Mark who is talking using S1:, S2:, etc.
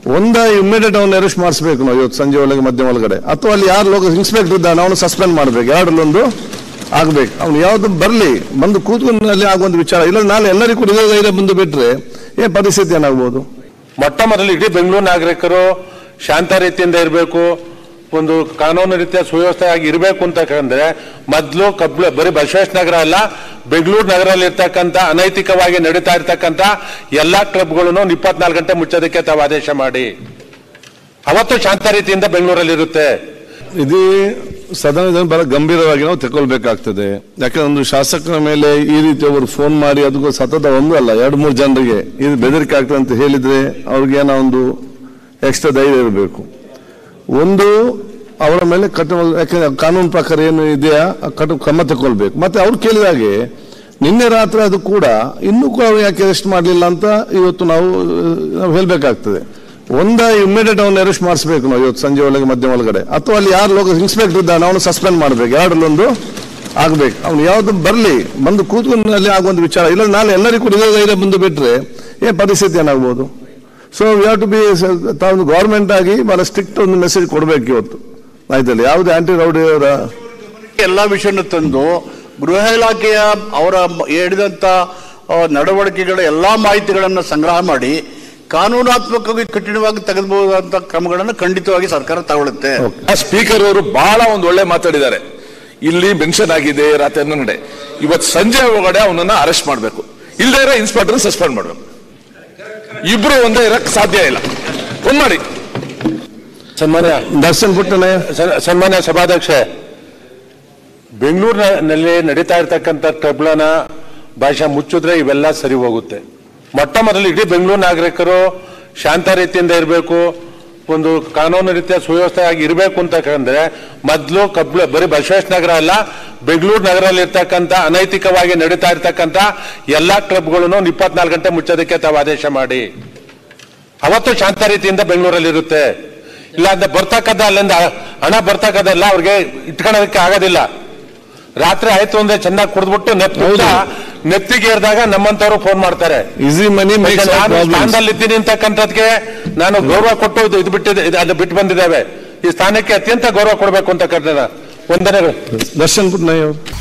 S1: Immediate ಅವನ್ನ arrest ಮಾಡಿಸಬೇಕು ನಾವು ಇವತ್ತು ಸಂಜೆ ಒಳಗೆ ಮಧ್ಯ ಒಳಗಡೆ, ಅಥವಾ ಅಲ್ಲಿ ಯಾರು ಲೋಕ ಇನ್ಸ್ಪೆಕ್ಟರ್ ಇದ್ದಾನೆ ಅವನು ಸಸ್ಪೆಂಡ್ ಮಾಡಬೇಕು, ಎರಡರಲ್ಲೊಂದು ಆಗ್ಬೇಕು. ಅವ್ನು ಯಾವ್ದು ಬರಲಿ ಬಂದು ಕೂತ್ಕೊಂಡು ಅಲ್ಲಿ ಆಗುವಂತ ವಿಚಾರ ಇಲ್ಲ. ನಾಳೆ ಎಲ್ಲರಿಗೂ ಧೈರ್ಯ ಬಂದು ಬಿಟ್ರೆ ಏನ್ ಪರಿಸ್ಥಿತಿ ಏನಾಗ್ಬೋದು?
S2: ಮೊಟ್ಟ ಮೊದಲು ಇಡೀ ಬೆಂಗಳೂರು ನಾಗರಿಕರು ಶಾಂತ ರೀತಿಯಿಂದ ಇರಬೇಕು, ಒಂದು ಕಾನೂನು ರೀತಿಯ ಸುವ್ಯವಸ್ಥೆಯಾಗಿ ಇರಬೇಕು ಅಂತಂದ್ರೆ ಮೊದಲು ಬರೀ ಬಸವೇಶ್ವರ ನಗರ ಅಲ್ಲ, ಬೆಂಗಳೂರು ನಗರಲ್ಲಿ ಇರ್ತಕ್ಕಂಥ ಅನೈತಿಕವಾಗಿ ನಡೀತಾ ಇರ್ತಕ್ಕಂಥ ಎಲ್ಲಾ ಕ್ಲಬ್ಗಳನ್ನು 24 ಗಂಟೆ ಮುಚ್ಚೋದಕ್ಕೆ ತಾವು ಆದೇಶ ಮಾಡಿ. ಅವತ್ತು ಶಾಂತ ರೀತಿಯಿಂದ ಬೆಂಗಳೂರಲ್ಲಿ ಇರುತ್ತೆ.
S1: ಇದು ಸದನದಲ್ಲಿ ಬಹಳ ಗಂಭೀರವಾಗಿ ನಾವು ತಗೊಳ್ಬೇಕಾಗ್ತದೆ. ಯಾಕಂದ್ರೆ ಒಂದು ಶಾಸಕರ ಮೇಲೆ ಈ ರೀತಿ ಅವರು ಫೋನ್ ಮಾಡಿ ಅದಕ್ಕೂ ಸತತ ಒಂದು ಅಲ್ಲ 2-3 ಜನರಿಗೆ ಇದು ಬೆದರಿಕೆ ಆಗ್ತದೆ ಅಂತ ಹೇಳಿದ್ರೆ ಅವ್ರಿಗೆ ಏನೋ ಒಂದು ಎಕ್ಸ್ಟ್ರಾ ಧೈರ್ಯ ಇರಬೇಕು. ಒಂದು ಅವರ ಮೇಲೆ ಯಾಕಂದ್ರೆ ಕಾನೂನು ಪ್ರಕಾರ ಏನು ಇದೆಯಾ ಕ್ರಮ ತಗೊಳ್ಬೇಕು. ಮತ್ತೆ ಅವ್ರು ಕೇಳಿದಾಗೆ ನಿನ್ನೆ ರಾತ್ರಿ ಅದು ಕೂಡ ಇನ್ನೂ ಕೂಡ ಯಾಕೆ ಅರೆಸ್ಟ್ ಮಾಡಲಿಲ್ಲ ಅಂತ ಇವತ್ತು ನಾವು ಹೇಳ್ಬೇಕಾಗ್ತದೆ. ಇಮಿಡಿಯೇಟ್ ಅವನ್ನ ಅರೆಸ್ಟ್ ಮಾಡಿಸಬೇಕು ನಾವು ಇವತ್ತು ಸಂಜೆ ಒಳಗೆ ಮಧ್ಯ ಒಳಗಡೆ, ಅಥವಾ ಅಲ್ಲಿ ಯಾರು ಲೋಕ ಇನ್ಸ್ಪೆಕ್ಟರ್ ಇದ್ದಾನೆ ಅವನು ಸಸ್ಪೆಂಡ್ ಮಾಡಬೇಕು, ಎರಡರಲ್ಲೊಂದು ಆಗ್ಬೇಕು. ಅವ್ನು ಯಾವ್ದು ಬರಲಿ ಬಂದು ಕೂತ್ಕೊಂಡು ಅಲ್ಲಿ ಆಗುವಂತ ವಿಚಾರ ಇಲ್ಲ. ನಾಳೆ ಎಲ್ಲರಿಗೂ ಧೈರ್ಯ ಬಂದು ಬಿಟ್ರೆ ಏನ್ ಪರಿಸ್ಥಿತಿ ಏನಾಗ್ಬೋದು? So we have to be ತಾವು ಗವರ್ಮೆಂಟ್ ಆಗಿ ಬಹಳ ಸ್ಟ್ರಿಕ್ಟ್ ಒಂದು ಮೆಸೇಜ್ ಕೊಡ್ಬೇಕು ಇವತ್ತು. ಆಯ್ತಲ್ಲ, ಯಾವುದೇ ಆಂಟಿ ರೌಡಿ ಅವರ
S3: ಎಲ್ಲಾ ವಿಷಯನ ತಂದು ಗೃಹ ಇಲಾಖೆಯ ಅವರ ಹೇಳಿದಂತ ನಡವಳಿಕೆಗಳ ಎಲ್ಲಾ ಮಾಹಿತಿಗಳನ್ನು ಸಂಗ್ರಹ ಮಾಡಿ ಕಾನೂನಾತ್ಮಕವಾಗಿ ಕಠಿಣವಾಗಿ ತೆಗೆದುಬಹುದಂತ ಕ್ರಮಗಳನ್ನು ಖಂಡಿತವಾಗಿ ಸರ್ಕಾರ ತಗೊಳ್ಳುತ್ತೆ.
S4: ಸ್ಪೀಕರ್ ಅವರು ಬಹಳ ಒಂದು ಒಳ್ಳೆ ಮಾತಾಡಿದ್ದಾರೆ. ಇಲ್ಲಿ ಮೆನ್ಷನ್ ಆಗಿದೆ ರಾತ್ರಿ ನಡೆ, ಇವತ್ತು ಸಂಜೆ ಒಳಗಡೆ ಅವನನ್ನ ಅರೆಸ್ಟ್ ಮಾಡಬೇಕು, ಇಲ್ಲದೇ ಇನ್ಸ್ಪೆಕ್ಟರ್ ಸಸ್ಪೆಂಡ್ ಮಾಡಬೇಕು. ಇಬ್ರು ಒಂದೇ ಇರಕ್ ಸಾಧ್ಯ ಇಲ್ಲ. ಒಂದ್ ಮಾಡಿ.
S2: ಸನ್ಮಾನ್ಯ
S1: ದರ್ಶನ್ ಪುಟ್ಟನೆ,
S2: ಸನ್ಮಾನ್ಯ ಸಭಾಧ್ಯಕ್ಷೆ, ಬೆಂಗಳೂರಿನಲ್ಲಿ ನಡೀತಾ ಇರ್ತಕ್ಕಂಥ ಕ್ಲಬ್ಗಳನ್ನ ಭಾಷೆ ಮುಚ್ಚಿದ್ರೆ ಇವೆಲ್ಲ ಸರಿ ಹೋಗುತ್ತೆ. ಮೊಟ್ಟ ಮೊದಲು ಇಡೀ ಬೆಂಗಳೂರು ನಾಗರಿಕರು ಶಾಂತ ರೀತಿಯಿಂದ ಇರಬೇಕು, ಒಂದು ಕಾನೂನು ರೀತಿಯ ಸುವ್ಯವಸ್ಥೆಯಾಗಿ ಇರಬೇಕು ಅಂತಂದ್ರೆ ಮೊದಲು ಬರೀ ಬಸವೇಶ್ವರ ನಗರ ಅಲ್ಲ, ಬೆಂಗಳೂರು ನಗರಲ್ಲಿ ಇರ್ತಕ್ಕಂಥ ಅನೈತಿಕವಾಗಿ ನಡೀತಾ ಇರ್ತಕ್ಕಂಥ ಎಲ್ಲಾ ಕ್ಲಬ್ಗಳನ್ನು 24 ಗಂಟೆ ಮುಚ್ಚೋದಕ್ಕೆ ತಾವು ಆದೇಶ ಮಾಡಿ. ಅವತ್ತು ಶಾಂತ ರೀತಿಯಿಂದ ಬೆಂಗಳೂರಲ್ಲಿ ಇರುತ್ತೆ. ಇಲ್ಲ ಅಂತ ಬರ್ತಕ್ಕಂಥ ಅಲ್ಲಿಂದ ಹಣ ಬರ್ತಕ್ಕದಲ್ಲ ಅವ್ರಿಗೆ ಇಟ್ಕೊಳ್ಳೋದಕ್ಕೆ ಆಗೋದಿಲ್ಲ. ರಾತ್ರಿ ಆಯ್ತು ಅಂದ್ರೆ ಚೆನ್ನಾಗಿ ಕುಡಿದ್ಬಿಟ್ಟು ನೆತ್ತಿಗೆ ಏರಿದಾಗ ನಮ್ಮಂತವ್ರು ಫೋನ್ ಮಾಡ್ತಾರೆ.
S1: ಈಸಿ ಮನಿ
S2: ಸ್ಥಾನದಲ್ಲಿ ಇದ್ದೀನಿ ಅಂತಕ್ಕಂಥದ್ಗೆ ನಾನು ಗೌರವ ಕೊಟ್ಟು ಇದು ಬಿಟ್ಟು ಬಂದಿದ್ದೇವೆ. ಈ ಸ್ಥಾನಕ್ಕೆ ಅತ್ಯಂತ ಗೌರವ ಕೊಡಬೇಕು ಅಂತ ವಂದನೆಗಳು.
S1: ದರ್ಶನ್ ಪುಟ್ನಾಯ್ ಅವರು.